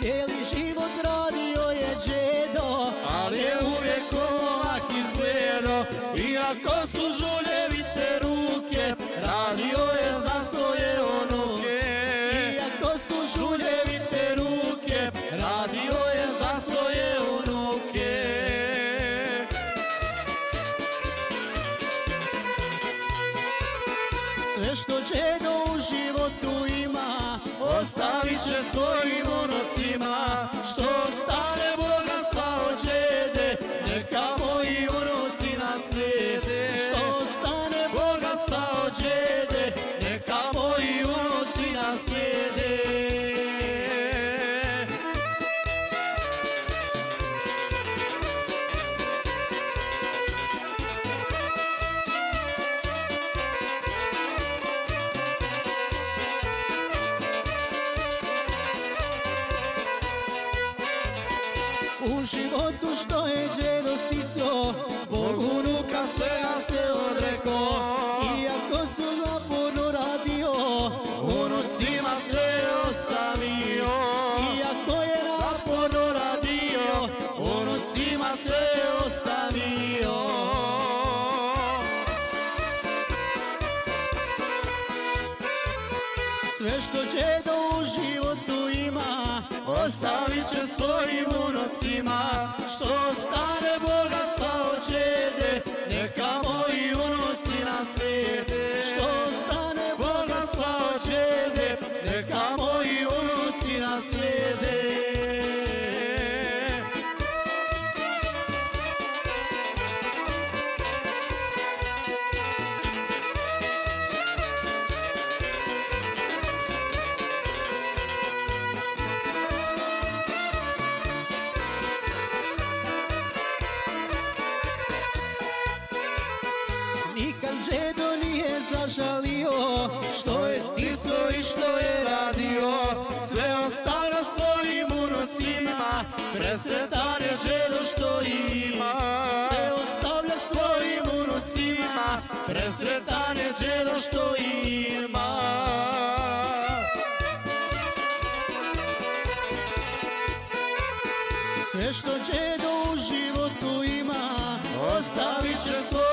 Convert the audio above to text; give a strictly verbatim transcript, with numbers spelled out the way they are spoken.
cijeli život radio je džedo, ali je uvijek ovak izgledo. Iako su žuljevite ruke, radio je za svoje unuke. iako su Žuljevite ruke, radio je za svoje unuke. sve što džedo u životu ima, Ostavit će svojim unucima. Što ostane bogatstva od džede, neka moji unuci naslijede. što ostane Bogatstva od džede, neka moji unuci naslijede. u životu što je džedo stico, Bog unuka svega se odreko. iako su ga puno radio, Unucima sve ostavio. iako je Naporno radio, unucima sve ostavio. sve što džedo u životu ima, Ostavit će svojim unucima. Što ostane bogatstva od džede, neka moji unuci naslijede. što ostane Bogatstva od džede, neka moji unuci naslijede. nikad džedo nije zažalio, Što je stico i što je radio, sve ostalo svojim unucima. Presretan je džedo što ima, sve ostavlja svojim unucima. Presretan je džedo što ima. sve što džedo u životu ima, Ostavit će svoj